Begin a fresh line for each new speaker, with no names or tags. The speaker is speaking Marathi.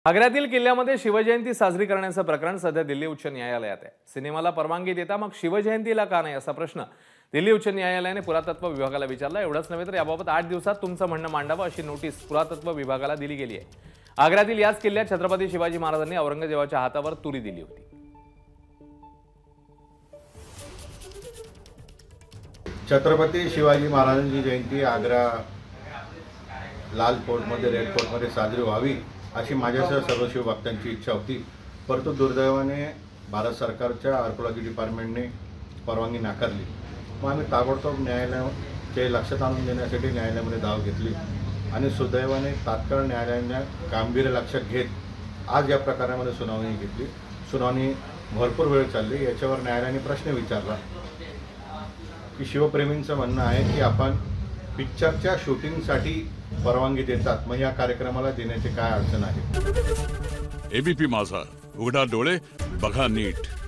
आग्र्यातील किल्ल्यामध्ये शिवजयंती साजरी करण्याचं प्रकरण सध्या दिल्ली उच्च न्यायालयात आहे। सिनेमाला परवानगी देता मग शिवजयंतीला का नाही असा प्रश्न दिल्ली उच्च न्यायालयाने पुरातत्व विभागाला विचारला। एवढंच नव्हे तर याबाबत 8 दिवसात तुमचं म्हणणं मांडावं अशी नोटीस पुरातत्व विभागाला दिली गेली आहे। आग्र्यातील याच किल्ल्यात छत्रपती शिवाजी महाराजांनी औरंगजेबाच्या हातावर तुरी दिली होती।
छत्रपती शिवाजी महाराजांची जयंती आग्रा लाल फोर्टमध्ये रेड फोर्टमध्ये साजरी व्हावी अशी माझ्यासह सर्व शिवभक्तांची इच्छा होती। परंतु दुर्दैवाने भारत सरकारच्या आर्कोलॉजी डिपार्टमेंटने परवानगी नाकारली। मग आम्ही ताबडतोब न्यायालयाचे लक्षात आणून देण्यासाठी न्यायालयामध्ये धाव घेतली आणि सुदैवाने तात्काळ न्यायालयाने गांभीर्य लक्षात घेत आज या प्रकारामध्ये सुनावणी घेतली। सुनावणी भरपूर वेळ चालली। याच्यावर न्यायालयाने प्रश्न विचारला की शिवप्रेमींचं म्हणणं आहे की आपण पिक्चरच्या शूटिंगसाठी परवानगी देतात, मग या कार्यक्रमाला देण्याची काय अडचण आहे।
एबीपी माझा, उघडा डोळे बघा नीट।